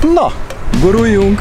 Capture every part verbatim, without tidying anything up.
Na, guruljunk!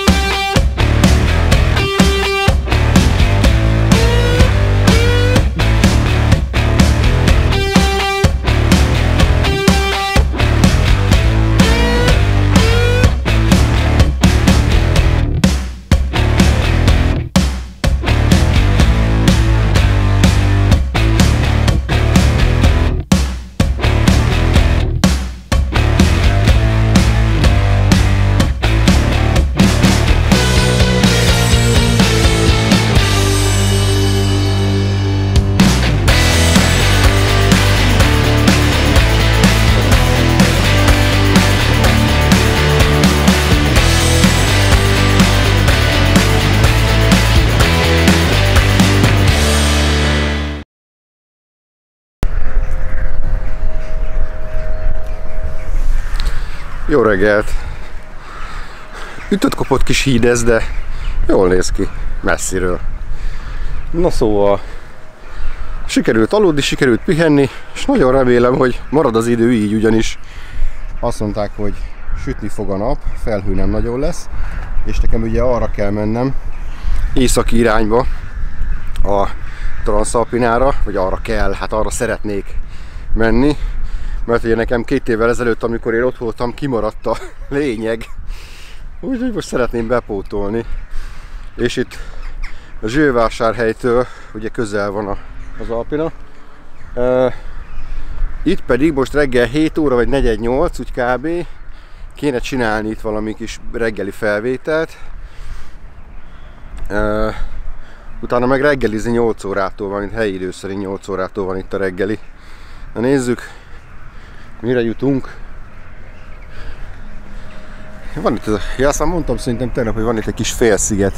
Jó reggelt! Ütött-kopott kis híd ez, de jól néz ki messziről. Na szóval, sikerült aludni, sikerült pihenni, és nagyon remélem, hogy marad az idő így, ugyanis azt mondták, hogy sütni fog a nap, felhő nem nagyon lesz, és nekem ugye arra kell mennem, északi irányba, a Transalpinára, vagy arra kell, hát arra szeretnék menni, mert ugye nekem két évvel ezelőtt, amikor én ott voltam, kimaradt a lényeg, úgyhogy most szeretném bepótolni. És itt a Zsővásárhelytől ugye közel van a, az Alpina. Uh, itt pedig most reggel hét óra vagy negyven nyolc, úgy kb. Kéne csinálni itt valami kis reggeli felvételt. Uh, utána meg reggelizni nyolc órától van, itt helyi idő szerint nyolc órától van itt a reggeli. Na nézzük, mire jutunk. Van itt ez a... Ja, aztán mondtam szerintem tegnap, hogy van itt egy kis félsziget.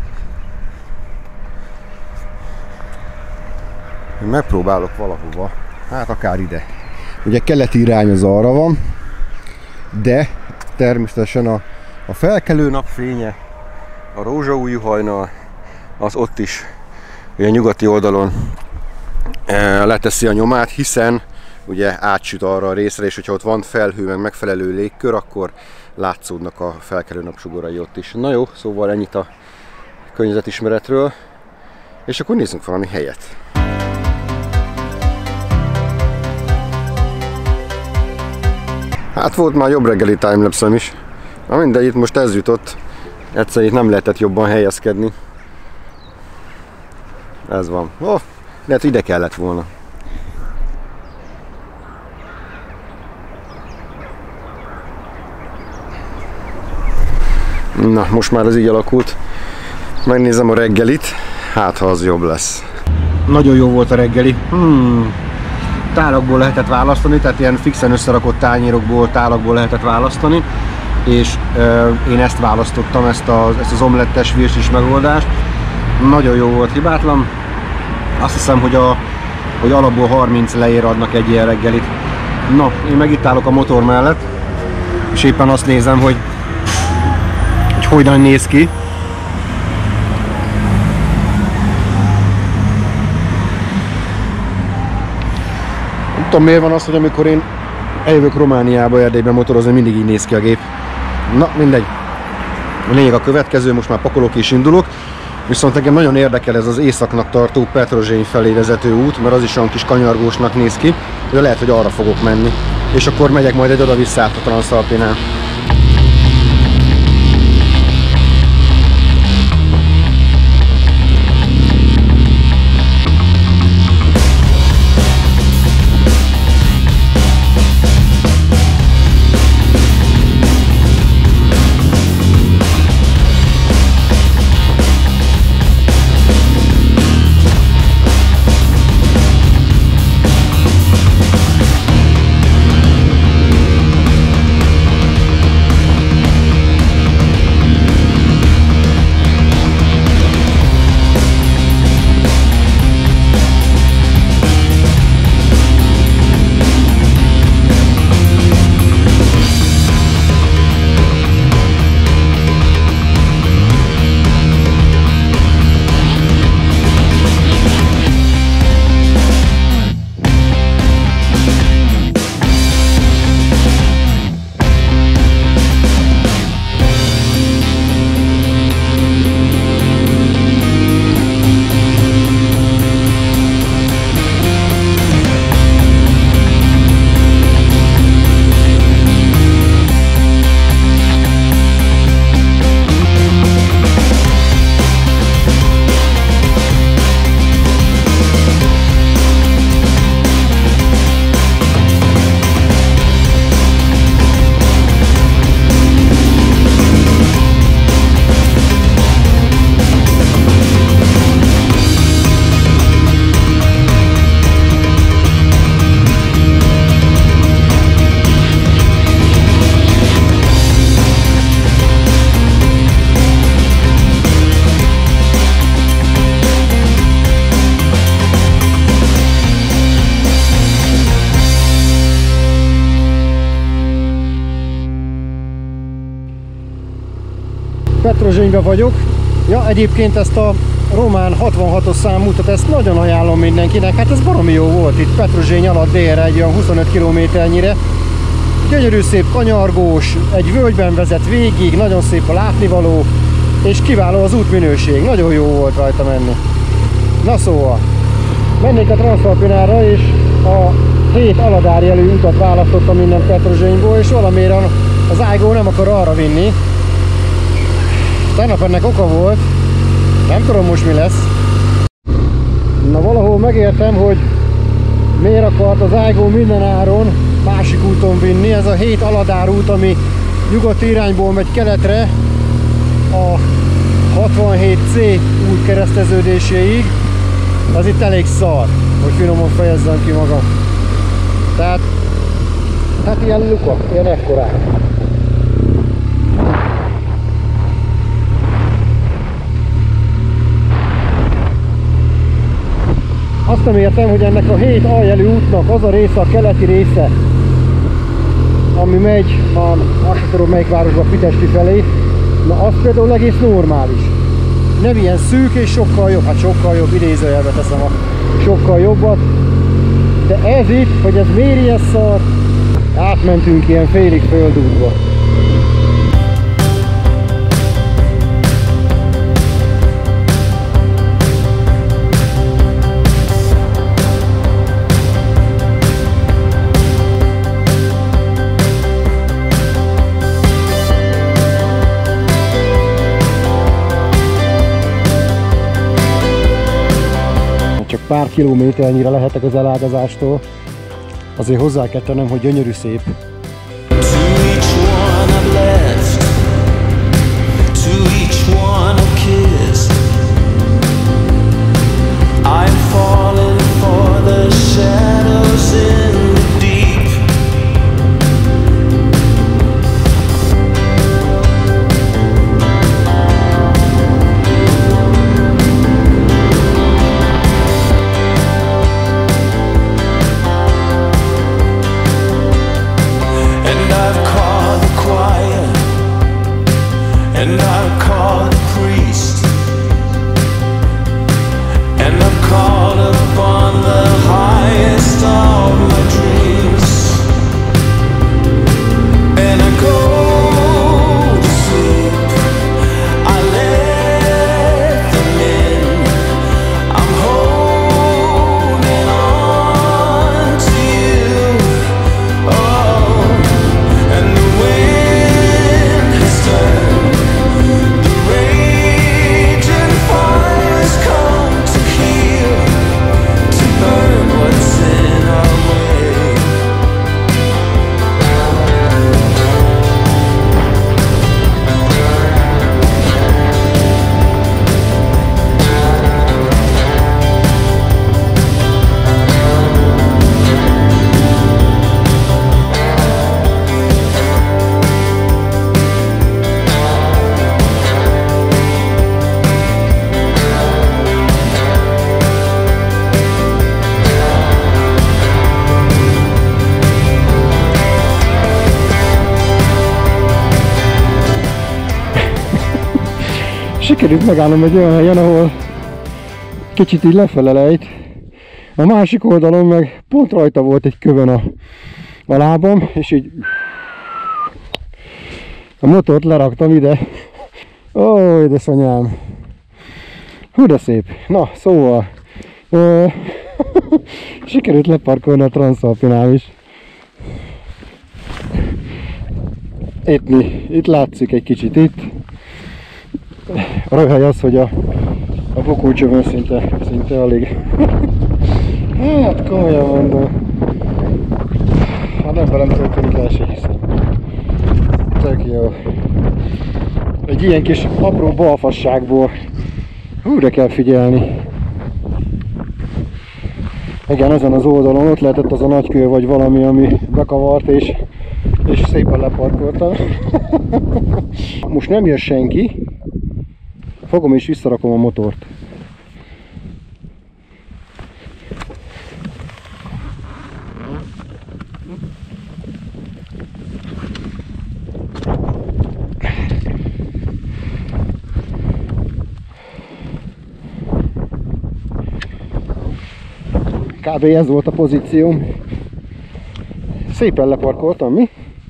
Én megpróbálok valahova. Hát akár ide. Ugye keleti irány az arra van, de természetesen a, a felkelő napfénye, a rózsaújú hajnal, az ott is ugye nyugati oldalon e, leteszi a nyomát, hiszen ugye átsüt arra a részre, és hogyha ott van felhő, meg megfelelő légkör, akkor látszódnak a felkelő napsugarai ott is. Na jó, szóval ennyit a környezetismeretről, és akkor nézzünk valami helyet. Hát volt már jobb reggeli timelapse-em is. Na mindegy, itt most ez jutott. Egyszerűen itt nem lehetett jobban helyezkedni. Ez van. Oh, lehet ide kellett volna. Na, most már ez így alakult. Megnézem a reggelit, hát ha az jobb lesz. Nagyon jó volt a reggeli. Hmm. Tálakból lehetett választani, tehát ilyen fixen összerakott tányérokból, tálakból lehetett választani. És e, én ezt választottam, ezt, a, ezt az omlettes virsis megoldást. Nagyon jó volt, hibátlan. Azt hiszem, hogy, a, hogy alapból harminc lejér adnak egy ilyen reggelit. Na, én meg itt állok a motor mellett, és éppen azt nézem, hogy hogy hogyan néz ki. Nem tudom, miért van az, hogy amikor én eljövök Romániába, Erdélyben motorozni, mindig így néz ki a gép. Na, mindegy. A lényeg a következő, most már pakolok és indulok. Viszont engem nagyon érdekel ez az északnak tartó Petrozsény felé vezető út, mert az is olyan kis kanyargósnak néz ki, de lehet, hogy arra fogok menni. És akkor megyek majd egy oda-vissza át a Transalpinán. Petrozsényben vagyok. Ja, egyébként ezt a román hatvanhatos számú utat, ezt nagyon ajánlom mindenkinek. Hát ez baromi jó volt itt Petrozsény alatt délre, egy olyan huszonöt kilométernyire. Gyönyörű szép kanyargós, egy völgyben vezet végig, nagyon szép a látnivaló, és kiváló az útminőség. Nagyon jó volt rajta menni. Na szóval, mennék a Transzalpinára, és a hét Aladár jelű utat választottam innen Petrozsényból, és valamiért az Aygo nem akar arra vinni. Tegnap ennek oka volt, nem tudom most mi lesz. Na valahol megértem, hogy miért akart az Aygo minden áron másik úton vinni. Ez a hét Aladár út, ami nyugati irányból megy keletre a hatvanhét C út kereszteződéséig. Az itt elég szar, hogy finoman fejezzem ki magam. Tehát, hát ilyen luka, ilyen ekkorák. Azt nem értem, hogy ennek a hét aljelű útnak az a része, a keleti része, ami megy, már azt sem tudom melyik városba, Pitesti felé, na az például egész normális. Nem ilyen szűk és sokkal jobb, hát sokkal jobb, idézőjelbe teszem a sokkal jobbat. De ez itt, hogy ez miért ilyen szar, átmentünk ilyen félig földútba. Pár kilométernyire lehetek az elágazástól, azért hozzá kell tennem, hogy gyönyörű szép. Sikerült megállnom egy olyan helyen, ahol kicsit így lefele lejt. A másik oldalon meg pont rajta volt egy kövön a, a lábam, és így a motort leraktam ide. Ó, édesanyám! Hú, de szép! Na, szóval ö, sikerült leparkolni a Transzalpinál is. Itt, mi, itt látszik egy kicsit itt. A röhely az, hogy a, a bokócsövön szinte, szinte alig. Hát komolyan mondom. Hát nem velem történik el se hiszem. Tök jó. Egy ilyen kis apró balfasságból. Hú, de kell figyelni. Igen, ezen az oldalon ott lehetett az a nagykő vagy valami, ami bekavart, és, és szépen leparkoltam. Most nem jön senki. Fogom és visszarakom a motort. Kb. Ez volt a pozícióm. Szépen leparkoltam, mi?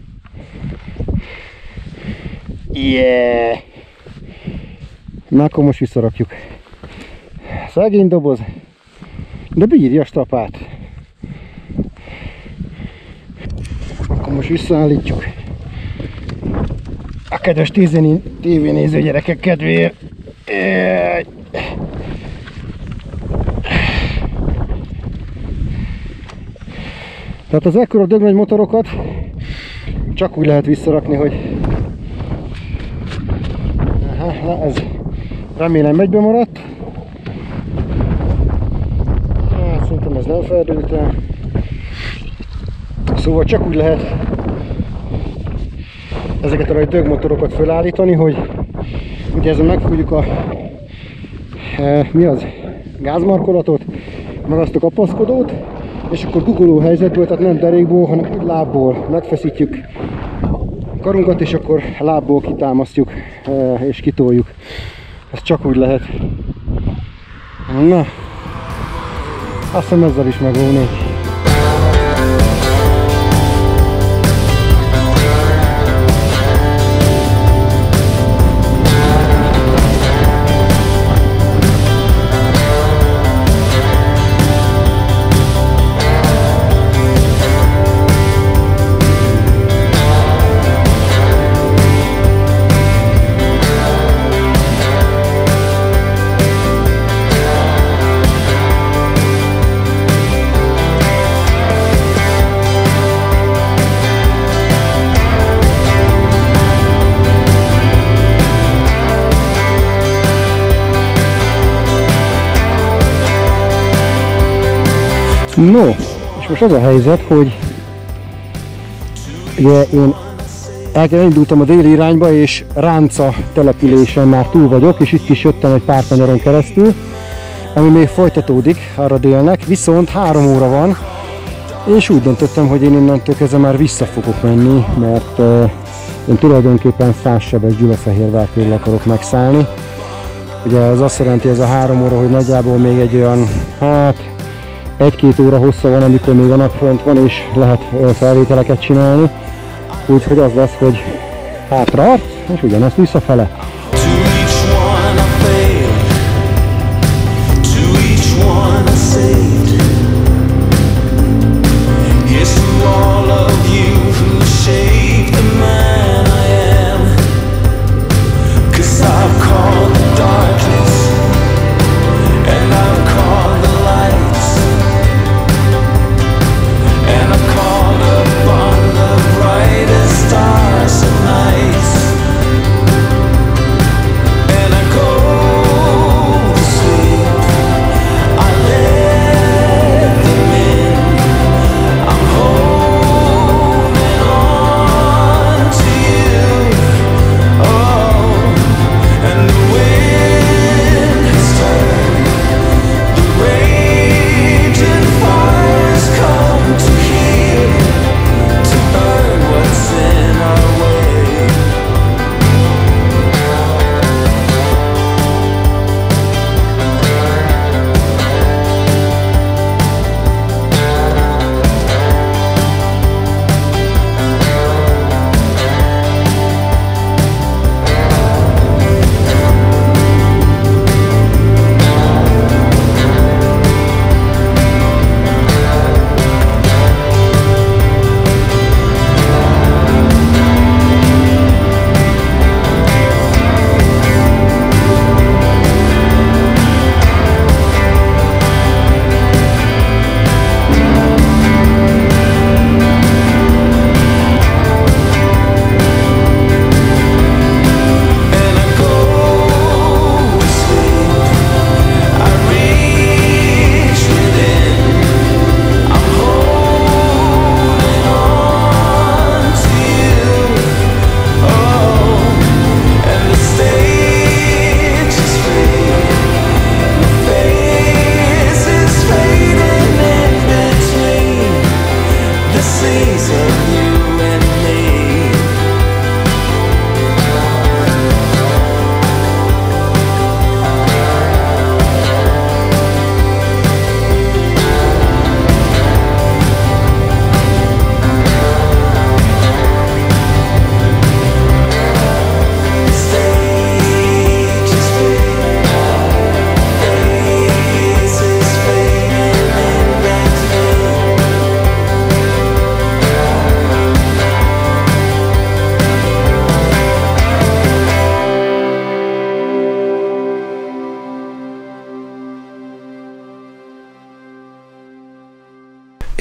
Yeah! Na akkor most visszarakjuk. Szegény doboz, de bírja a strapát. Akkor most visszaállítjuk. A kedves tévénéző gyerekek kedvéért. Tehát az ekkora dögnagy motorokat csak úgy lehet visszarakni, hogy aha, na ez remélem egybe maradt. Hát, szerintem ez nem feldőlt el. Szóval csak úgy lehet ezeket a dögmotorokat felállítani, hogy ugye ezzel megfogjuk a e, mi az? Gázmarkolatot, meg azt a kapaszkodót, és akkor guggoló helyzetből, tehát nem derékból, hanem úgy lábból megfeszítjük a karunkat, és akkor lábból kitámasztjuk e, és kitoljuk. Ez csak úgy lehet. Na, azt hiszem ezzel is megóvnék. No, és most az a helyzet, hogy ugye én elindultam a déli irányba, és Ránca településen már túl vagyok, és itt is jöttem egy pár kanyaron keresztül, ami még folytatódik arra délnek, viszont három óra van, és úgy döntöttem, hogy én innentől kezdve már vissza fogok menni, mert uh, én tulajdonképpen Szássebes Gyulafehérvártól akarok megszállni. Ugye ez azt jelenti, ez a három óra, hogy nagyjából még egy olyan, hát egy-két óra hossza van, amikor még a napfront van, és lehet felvételeket csinálni. Úgyhogy az lesz, hogy hátra arc, és ugyanezt visszafele. Oh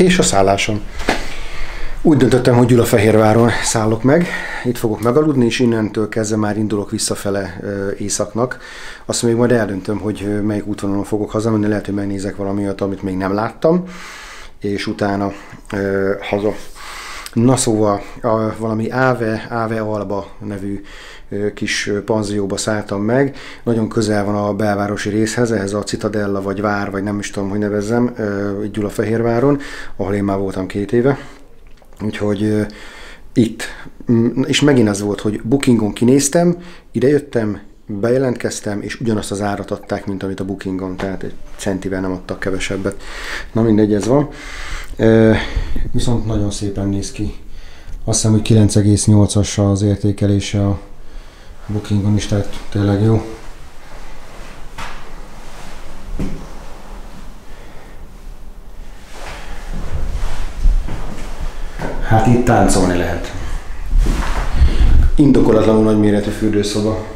és a szállásom. Úgy döntöttem, hogy Gyulafehérváron szállok meg, itt fogok megaludni, és innentől kezdve már indulok visszafele északnak. Azt még majd eldöntöm, hogy melyik útvonalon fogok hazamenni, lehet, hogy megnézek valami olyat, amit még nem láttam, és utána ö, haza. Na szóval a, valami Áve, Áve Alba nevű ö, kis panzióba szálltam meg. Nagyon közel van a belvárosi részhez, ehhez a Citadella vagy vár, vagy nem is tudom, hogy nevezzem, ö, Gyulafehérváron, ahol én már voltam két éve. Úgyhogy uh, itt, és megint az volt, hogy Bookingon kinéztem, idejöttem, bejelentkeztem, és ugyanazt az árat adták, mint amit a Bookingon, tehát egy centivel nem adtak kevesebbet. Na mindegy, ez van. Uh, viszont nagyon szépen néz ki. Azt hiszem, hogy kilenc egész nyolcas az értékelése a Bookingon is, tehát tényleg jó. Hát itt táncolni lehet. Indokolatlanul nagyméretű fürdőszoba.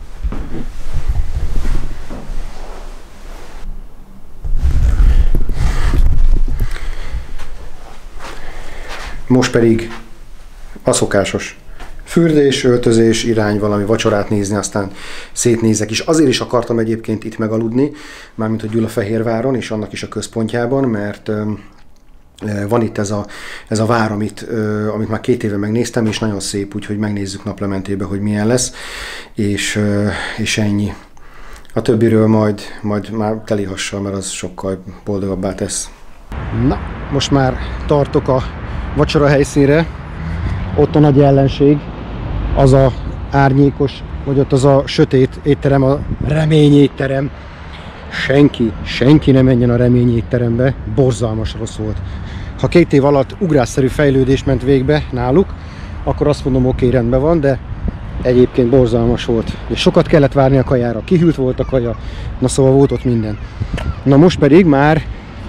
Most pedig a szokásos fürdés, öltözés, irány valami vacsorát nézni, aztán szétnézek is. Azért is akartam egyébként itt megaludni, mármint a Gyulafehérváron és annak is a központjában, mert van itt ez a, ez a vár, amit, amit már két éve megnéztem, és nagyon szép, úgyhogy megnézzük naplementébe, hogy milyen lesz, és, és ennyi. A többiről majd, majd már telihassal, mert az sokkal boldogabbá tesz. Na, most már tartok a vacsora helyszínre. Ott a nagy ellenség, az a árnyékos, vagy ott az a sötét étterem, a remény étterem. Senki, senki ne menjen a remény étterembe, borzalmas rossz volt. Ha két év alatt ugrásszerű fejlődés ment végbe náluk, akkor azt mondom, oké, okay, rendben van, de egyébként borzalmas volt. És sokat kellett várni a kajára, kihűlt volt a kaja, na szóval volt ott minden. Na most pedig már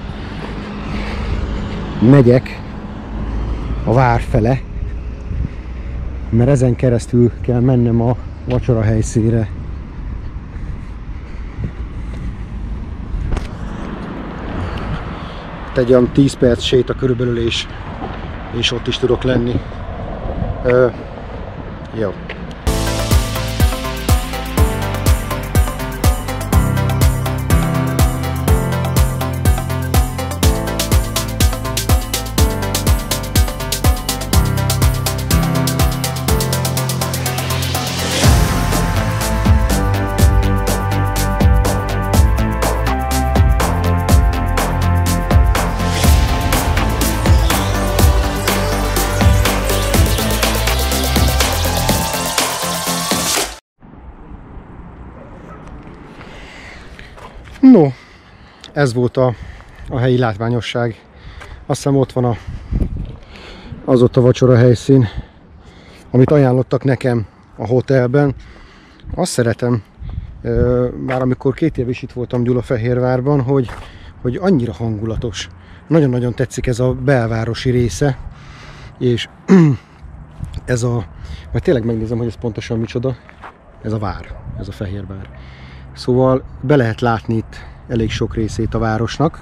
megyek a vár fele, mert ezen keresztül kell mennem a vacsora helyszínre. Egy olyan tíz perc séta körülbelül, és, és ott is tudok lenni. Ö, jó. No, ez volt a, a helyi látványosság. Azt hiszem ott van a, az ott a vacsora helyszín, amit ajánlottak nekem a hotelben. Azt szeretem, már amikor két év is itt voltam Gyulafehérvárban, hogy, hogy annyira hangulatos. Nagyon-nagyon tetszik ez a belvárosi része, és ez a, majd tényleg megnézem, hogy ez pontosan micsoda, ez a vár, ez a Fehérvár. Szóval be lehet látni itt elég sok részét a városnak.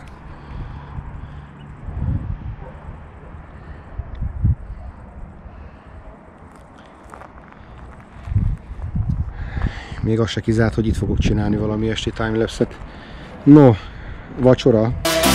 Még az se kizárt, hogy itt fogok csinálni valami esti timelapse-et. No, vacsora.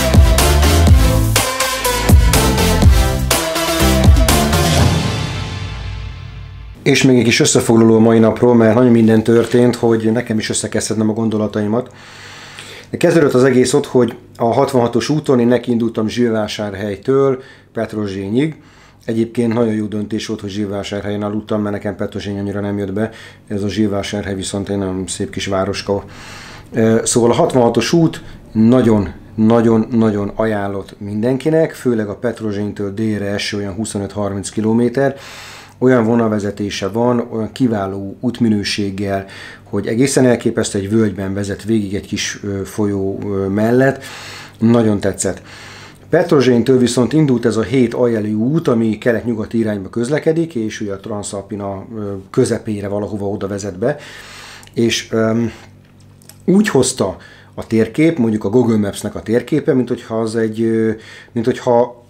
És még egy kis összefoglaló a mai napról, mert nagyon minden történt, hogy nekem is összekezdhetnem a gondolataimat. De kezdődött az egész ott, hogy a hatvanhatos úton én nekiindultam Zsillvásárhelytől Petrozsényig. Egyébként nagyon jó döntés volt, hogy Zsillvásárhelyen aludtam, mert nekem Petrozsény annyira nem jött be. Ez a Zsillvásárhely viszont egy nagyon szép kis városka. Szóval a hatvanhatos út nagyon-nagyon-nagyon ajánlott mindenkinek, főleg a Petrozsénytől délre eső olyan huszonöt-harminc kilométer. Olyan vonalvezetése van, olyan kiváló útminőséggel, hogy egészen elképesztő, egy völgyben vezet végig egy kis folyó mellett. Nagyon tetszett. Petrozsénytől viszont indult ez a hét aljeli út, ami kelet-nyugati irányba közlekedik, és ugye a Transalpina közepére valahova oda vezet be. És um, úgy hozta a térkép, mondjuk a Google Maps-nek a térképe, mint hogyha az egy, mint hogyha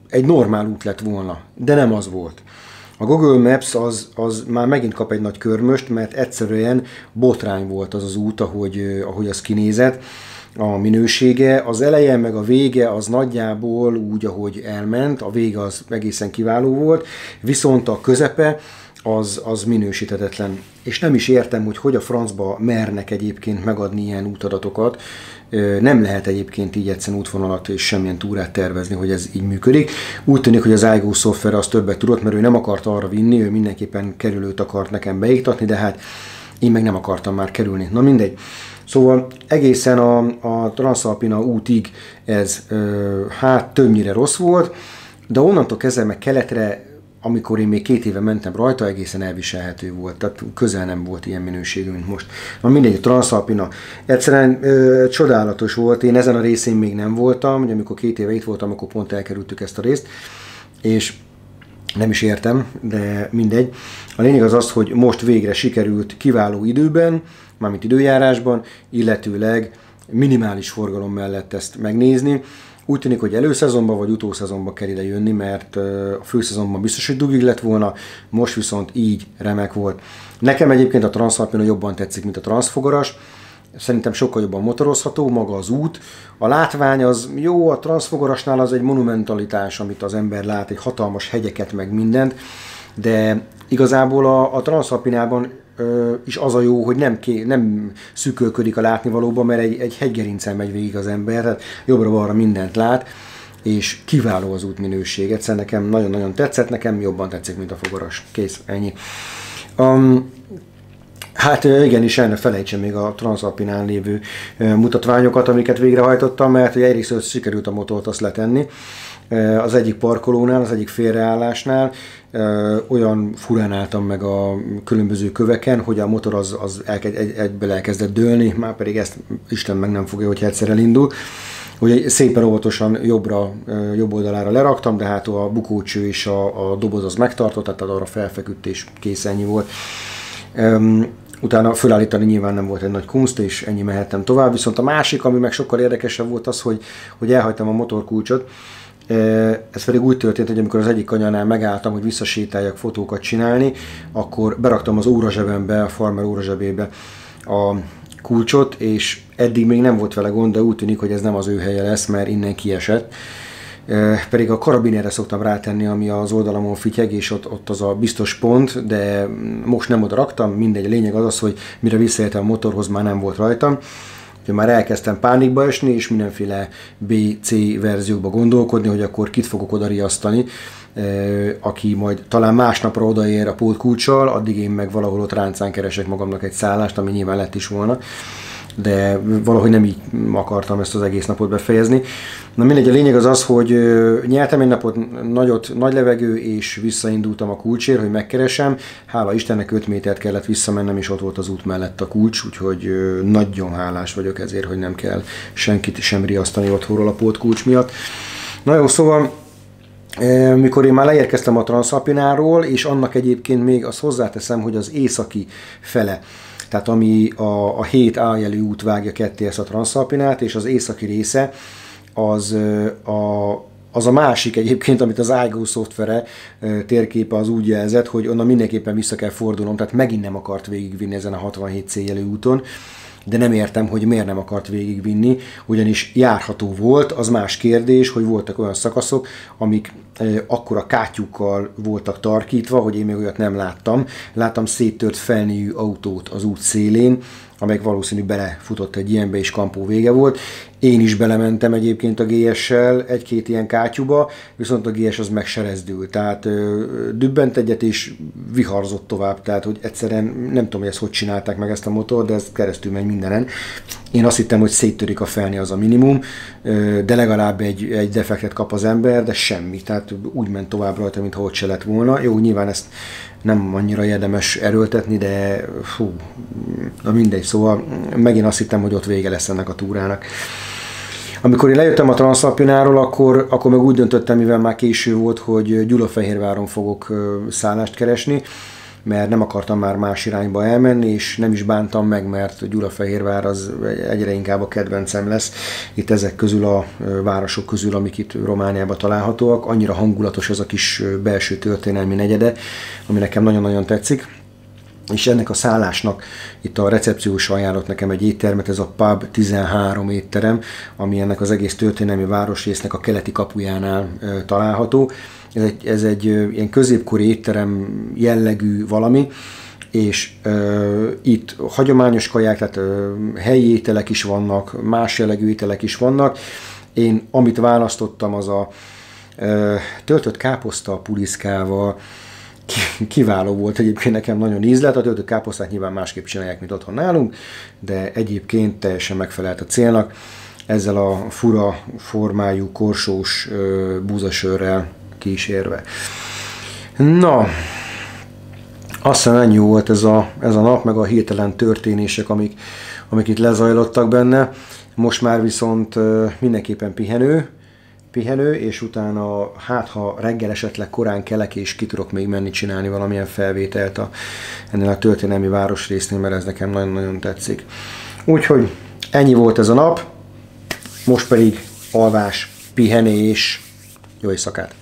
egy normál út lett volna, de nem az volt. A Google Maps az, az már megint kap egy nagy körmöst, mert egyszerűen botrány volt az az út, ahogy, ahogy az kinézett. A minősége, az eleje meg a vége az nagyjából úgy, ahogy elment, a vége az egészen kiváló volt, viszont a közepe az, az minősíthetetlen. És nem is értem, hogy hogy a francba mernek egyébként megadni ilyen útadatokat. Nem lehet egyébként így egyszerűen útvonalat és semmilyen túrát tervezni, hogy ez így működik. Úgy tűnik, hogy az iGo szoftver az többet tudott, mert ő nem akart arra vinni, ő mindenképpen kerülőt akart nekem beiktatni, de hát én meg nem akartam már kerülni. Na mindegy. Szóval egészen a, a Transalpina útig ez hát többnyire rossz volt, de onnantól kezdve meg keletre, amikor én még két éve mentem rajta, egészen elviselhető volt. Tehát közel nem volt ilyen minőségű, mint most. Na mindegy, a Transalpina egyszerűen ö, csodálatos volt. Én ezen a részén még nem voltam, ugye amikor két éve itt voltam, akkor pont elkerültük ezt a részt, és nem is értem, de mindegy. A lényeg az az, hogy most végre sikerült kiváló időben, mármint időjárásban, illetőleg minimális forgalom mellett ezt megnézni. Úgy tűnik, hogy előszezonban vagy utószezonban kell ide jönni, mert a főszezonban biztos, hogy dugig lett volna, most viszont így remek volt. Nekem egyébként a Transalpina jobban tetszik, mint a Transfogaras. Szerintem sokkal jobban motorozható, maga az út. A látvány az jó, a Transfogarasnál az egy monumentalitás, amit az ember lát, egy hatalmas hegyeket, meg mindent, de igazából a, a Transalpinában is az a jó, hogy nem, ké, nem szűkölködik a látnivalóban, mert egy, egy hegygerincen megy végig az ember, tehát jobbra-balra mindent lát, és kiváló az útminőség. Egyszer nekem nagyon-nagyon tetszett, nekem jobban tetszik, mint a fogaras. Kész, ennyi. Um, hát igen, és el ne felejtsem még a Transalpinán lévő mutatványokat, amiket végrehajtottam, mert egyrészt sikerült a motort azt letenni, az egyik parkolónál, az egyik félreállásnál olyan furán álltam meg a különböző köveken, hogy a motor az, az elke, egy, egyből elkezdett dőlni, már pedig ezt Isten meg nem fogja, hogyha egyszer elindul. Ugye szépen óvatosan jobbra, jobb oldalára leraktam, de hát a bukócső és a, a doboz az megtartott, tehát arra felfeküdt és kész, ennyi volt. Utána fölállítani nyilván nem volt egy nagy kunst, és ennyi mehettem tovább. Viszont a másik, ami meg sokkal érdekesebb volt az, hogy, hogy elhagytam a motorkulcsot. Ez pedig úgy történt, hogy amikor az egyik kanyarnál megálltam, hogy visszasétáljak fotókat csinálni, akkor beraktam az órazsebembe, a farmer órazsebébe a kulcsot, és eddig még nem volt vele gond, de úgy tűnik, hogy ez nem az ő helye lesz, mert innen kiesett. Pedig a karabinére szoktam rátenni, ami az oldalamon fityeg, és ott, ott az a biztos pont, de most nem oda raktam, mindegy, a lényeg az az, hogy mire visszaértem a motorhoz, már nem volt rajtam. Úgyhogy már elkezdtem pánikba esni, és mindenféle bé cé verziókba gondolkodni, hogy akkor kit fogok oda riasztani, aki majd talán másnapra odaér a pótkulccsal, addig én meg valahol ott ráncán keresek magamnak egy szállást, ami nyilván lett is volna, de valahogy nem így akartam ezt az egész napot befejezni. Na mindegy, a lényeg az az, hogy nyertem egy napot nagyot, nagy levegő, és visszaindultam a kulcsért, hogy megkeresem. Hála Istennek öt métert kellett visszamennem, és ott volt az út mellett a kulcs, úgyhogy nagyon hálás vagyok ezért, hogy nem kell senkit sem riasztani otthonról a pótkulcs miatt. Na jó, szóval mikor én már leérkeztem a Transalpináról, és annak egyébként még azt hozzáteszem, hogy az északi fele, tehát ami a, a hét A jelű út vágja ketté ezt a Transalpinát, és az északi része az a, az a másik egyébként, amit az iGo szoftvere térképe az úgy jelzett, hogy onnan mindenképpen vissza kell fordulnom, tehát megint nem akart végigvinni ezen a hatvanhét C jelű úton, de nem értem, hogy miért nem akart végigvinni, ugyanis járható volt, az más kérdés, hogy voltak olyan szakaszok, amik e, akkor a kátyukkal voltak tarkítva, hogy én még olyat nem láttam. Láttam széttört felnéjű autót az út szélén, amelyik valószínű belefutott egy ilyenbe, és kampó vége volt. Én is belementem egyébként a gé es-sel egy-két ilyen kátyúba, viszont a gé es az megserezdült, tehát ö, dübbent egyet és viharzott tovább, tehát hogy egyszerűen nem tudom, hogy ezt hogy csinálták meg ezt a motor, de ez keresztül megy mindenen. Én azt hittem, hogy széttörik a felné, az a minimum, ö, de legalább egy, egy defektet kap az ember, de semmi, tehát úgy ment tovább rajta, mintha ott se lett volna. Jó, nyilván ezt nem annyira érdemes erőltetni, de fú, na mindegy, szóval megint azt hittem, hogy ott vége lesz ennek a túrának. Amikor én lejöttem a Transalpináról, akkor, akkor meg úgy döntöttem, mivel már késő volt, hogy Gyulafehérváron fogok szállást keresni. mert nem akartam már más irányba elmenni, és nem is bántam meg, mert Gyulafehérvár az egyre inkább a kedvencem lesz itt ezek közül a városok közül, amik itt Romániában találhatóak. Annyira hangulatos az a kis belső történelmi negyede, ami nekem nagyon-nagyon tetszik. És ennek a szállásnak itt a recepciós ajánlott nekem egy éttermet, ez a Pub tizenhárom étterem, ami ennek az egész történelmi városrésznek a keleti kapujánál e, található. Ez egy, ez egy e, ilyen középkori étterem jellegű valami, és e, itt hagyományos kaják, tehát e, helyi ételek is vannak, más jellegű ételek is vannak. Én amit választottam, az a e, töltött káposzta puliszkával, kiváló volt, egyébként nekem nagyon ízlelt, a töltött káposztát nyilván másképp csinálják, mint otthon nálunk, de egyébként teljesen megfelelt a célnak, ezzel a fura formájú, korsós búzasörrel kísérve. Na, azt hiszem ennyi volt ez a, ez a nap, meg a hirtelen történések, amik, amik itt lezajlottak benne. Most már viszont mindenképpen pihenő, pihenő, és utána hát ha reggel esetleg korán kelek, és ki tudok még menni csinálni valamilyen felvételt a, ennél a történelmi városrésznél, mert ez nekem nagyon-nagyon tetszik. Úgyhogy ennyi volt ez a nap, most pedig alvás, pihenés, jó éjszakát!